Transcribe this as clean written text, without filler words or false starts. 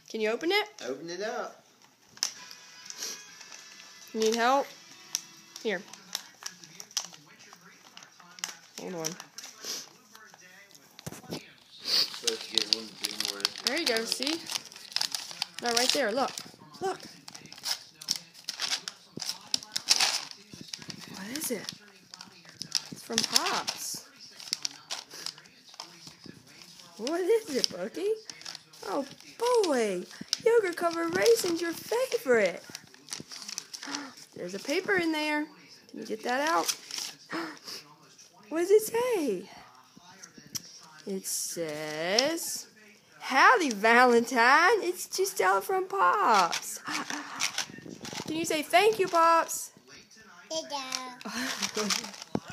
Can you open it? Open it up. Need help? Here. Hold on. Supposed to get one big more. There you go, see? No, right there, look. Look. What is it? It's from Pops. What is it, Bucky? Oh, boy. Yogurt covered raisin's your favorite. There's a paper in there. Can you get that out? What does it say? It says, "Howdy, Valentine. It's Giselle from Pops." Can you say thank you, Pops? Thank you.